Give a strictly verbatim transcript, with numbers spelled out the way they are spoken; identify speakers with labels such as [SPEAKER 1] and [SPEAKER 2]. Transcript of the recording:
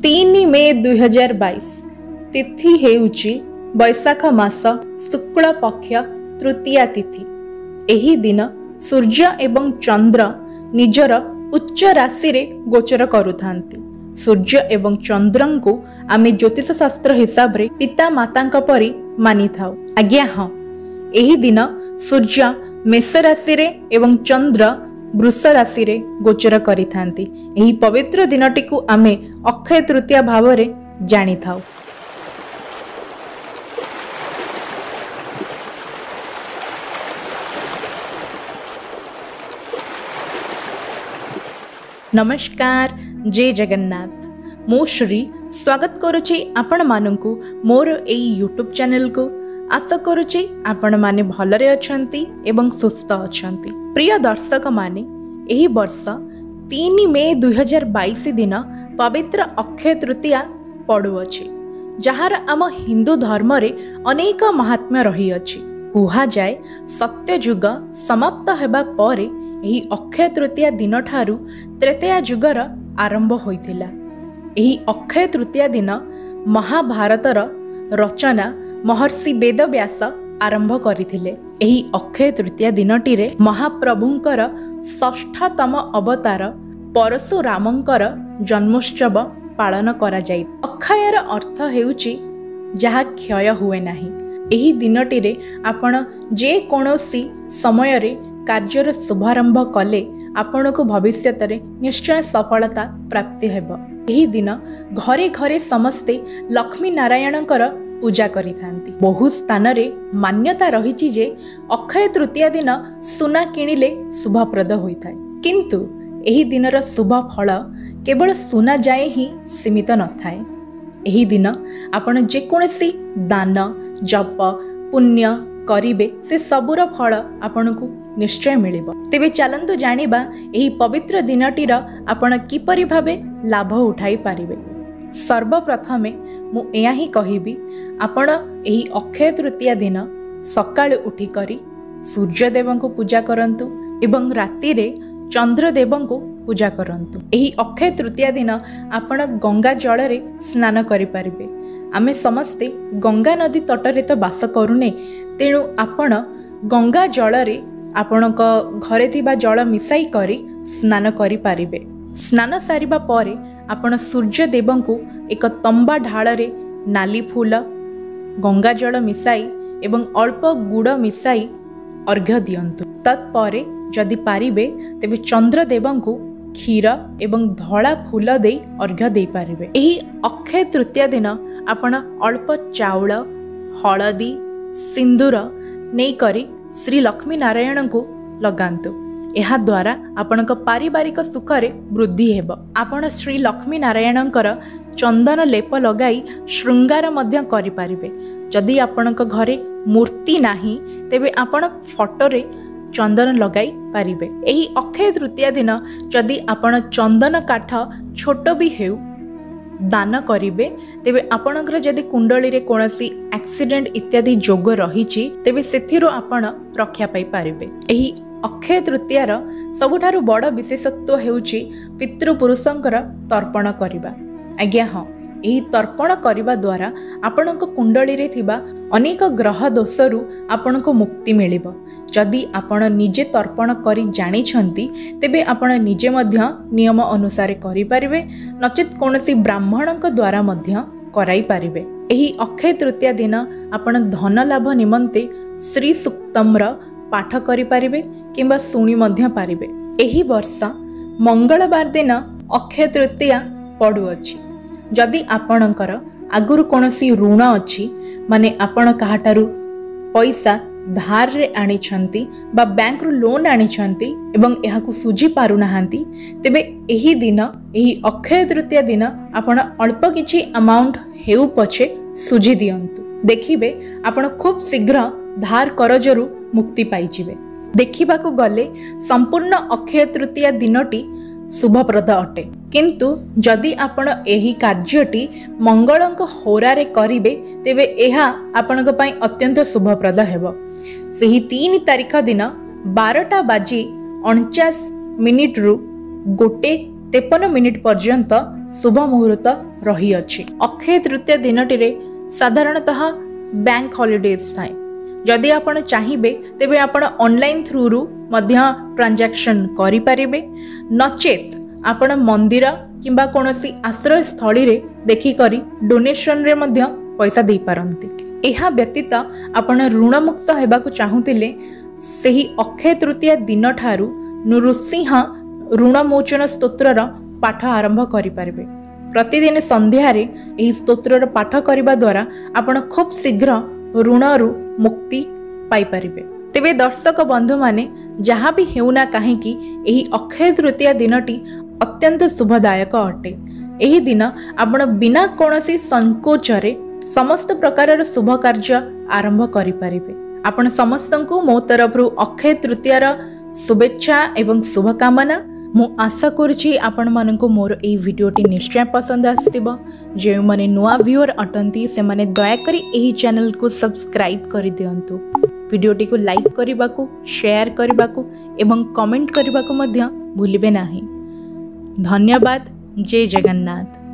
[SPEAKER 1] तीन मे दुई हजार बैश तिथि हेउची बैशाख मास शुक्ल पक्ष तृतीया तिथि। एही दिन सूर्य एवं चंद्र निजर उच्च राशि रे गोचर करुथांती। सूर्य एवं चंद्र को आमे ज्योतिष शास्त्र हिसाब रे पिता माता परी मानि थाउ। आज्ञा हाँ, एही दिन सूर्य मेष राशि रे एवं चंद्र वृष राशि रे गोचर करिथांती। एही पवित्र दिनटी को आमे अक्षय तृतीया भाव रे जानि थाउ। नमस्कार, जय जगन्नाथ। मो श्री स्वागत करुछि आपण माननकु मोर एई यूट्यूब चैनल को। आशा करुछि आपण माने भलरे अछंती एवं सुस्थ अछंती। प्रिय दर्शक माने, एही वर्ष तीन मे दुई हजार बैश दिन पवित्र अक्षय तृतीया पड़ुअछि, जहार आम हिंदू धर्म रे अनेक महात्म्य रही अछि। कुहा जाए सत्य युग समाप्त हेबा परे एही अक्षय तृतीया दिन ठारू त्रेतया युगर आरंभ होइथिला। एही अक्षय तृतीया दिन महाभारतर रचना महर्षि वेदव्यास आरंभ करथिले। एही अक्षय तृतीया दिनटी रे महाप्रभुंकर षष्ठतम अवतार परशुरामंकर जन्मोत्सव पालन करा जाय। अक्षयर अर्थ हेउची जहा क्षय हुए नाही। एही दिनटी रे आपण जे कोनोसी समय रे कार्यर शुभारंभ कले आपण को भविष्य रे निश्चय सफलता प्राप्ति हेब। एही दिन घरे घरे समस्ते लक्ष्मी नारायणकर पूजा करिथांती। बहु स्थान रे मान्यता रहिछि जे अक्षय तृतीया दिन सुना किणिले शुभप्रद होइथाय, किंतु एही दिनर शुभ फल केवल सुना जाए ही सीमित न थाए। एही दिन आपण जे कोनोसी दान जप पुण्य करिबे से सबुर फल आपनकु निश्चय मिलिबो। तेबे चलंतु जानिबा एही पवित्र दिनटीर आपण किपरि भाबे लाभ उठाई पारिबे। सर्वप्रथमे मु एया ही कहिबी, आपण एही अक्षय तृतीया दिन सकाळ उठी करी सूर्यदेव को पूजा करंतु एवं राति रे चंद्रदेव को पूजा करंतु। एही अक्षय तृतीया दिन आपण गंगा जल रे स्नान करि पारिबे। आमे समस्ते गंगा नदी तटरे तो बास करूने, तेणु आपण गंगा जल रे आपणक घरे थिबा जल मिसाई करी स्नान करि पारिबे। स्नान सारिबा परे आपण सूर्य देव को एक तंबा ढाल रे नाली फूल गंगा जल मिसाई एवं अल्प गुड़ मिसाई अर्घ्य दियंतु। तत्परे जदि पारिबे तेबे चंद्र देव को क्षीर एवं धला फूल दे अर्घ्य दे पारिबे। एही अक्षय तृतीया दिन आपण अल्प चाउल हलदी सिंदूर नहीं करी श्री लक्ष्मी नारायण को लगांतु। एहा द्वारा आपणक पारिवारिक सुख रे वृद्धि हेब। आपण श्री लक्ष्मी नारायणकर चंदन लेप लगाई श्रृंगार मध्य करि पारिबे। जदि आपणक घरे मूर्ति नाही तेबे आपण फोटो रे चंदन लगाई पारिबे। एही अक्षय तृतीया दिन जदि आपण चंदन काठ छोट भी हेउ दान करिबे, तेबे आपणकर जदि कुंडली रे कोनोसी एक्सीडेंट इत्यादि जोग रहिछि तेबे सेथिरो आपण रक्षा पाई पारिबे। एही अक्षय तृतीयार सबुठारु बड़ विशेषत्व हेउछि पितृपुरुषंकर तर्पण करिबा। आज्ञा हाँ, एही तर्पण करिबा द्वारा आपणक कुंडली रे थिबा अनेक ग्रह दोषरु आपणको मुक्ति मिलिबो। जदि आपण निजे तर्पण करी जानि छंती तेबे आपण निजे मध्य नियम अनुसार करि पारिबे, नचेत कोनोसी ब्राह्मणक द्वारा मध्य कराई पारिबे। एही अक्षय तृतीया दिन आपण धन लाभ निमंते श्री सूक्तम्र पाठ करि पारिबे किंबा सुनी मध्य पारिबे। एही वर्ष मंगलवार दिन अक्षय तृतीया पड़ुअछि। जदि आपणकर आगुरु कोनोसी ऋण अछि, माने आपण काहाटारु पैसा धार रे आनी छंती बा बैंक रु लोन आनी छंती एवं एहाकु सुझी पारु नाहांती, तेबे एही दिन एही अक्षय तृतीया दिन आपण अल्प किछि अमाउंट हेउ पछे सुझी दियंतु। देखिबे आपण खूब शीघ्र धार करजरु मुक्ति पाइजिबे। देखिबाकु गले संपूर्ण अक्षय तृतीया दिनटी शुभप्रद अटे, किंतु जदि आपण एही कार्यटी मंगलंक होरारे करिबे तेबे एहा आपणक पई अत्यंत शुभप्रद हेबो। सेही तीन तारीख दिन बारटा बाजी अणचाश मिनिट रु गोटे तेपन मिनिट पर्यंत शुभ मुहूर्त रही अछि। अक्षय तृतीया दिनटिरे साधारणतः बैंक हॉलिडेज थाए। जदि आपण चाहिए तेबे आपण ऑनलाइन थ्रू रु मध्य ट्रांजैक्शन करि परिबे, नचेत आपण मंदिर किंबा कोनोसी आश्रय स्थली रे देखि करी डोनेशन रे मध्य पैसा दे पारंती। एहा व्यतीत आपण ऋण मुक्त हेबाकु चाहुतिले सेही अक्षय तृतीया दिन ठारू नृसिंह ऋण मोचन स्तोत्रर पाठ आरंभ करि परिबे। प्रतिदिन संध्यारे एही स्तोत्रर पाठ करिबा द्वारा आपण खूब शीघ्र ऋणरू मुक्ति पाई परिबे। तेबे दर्शक बंधु माने जहाँ भी हेउना काहेकि एही अक्षय तृतीया दिनटी अत्यंत शुभदायक अटे। एही दिन आपण बिना कोनोसी संकोचरे समस्त प्रकारर शुभ कार्य आरंभ करि परिबे। आपण समस्तंकु मो तरफरु अक्षय तृतीयार शुभेच्छा एवं शुभकामना। मु आशा करुछि आपण माननको मोर एई वीडियोटी निश्चय पसंद आस्तिबो। जे माने नुआ व्यूअर अटंती से माने दया करी एही चैनल को सब्सक्राइब करि दियंतु। वीडियोटी को लाइक करिबाकू, शेयर करिबाकू एवं कमेंट करिबाकू मध्य भूलिबे नाही। धन्यवाद। जय जगन्नाथ।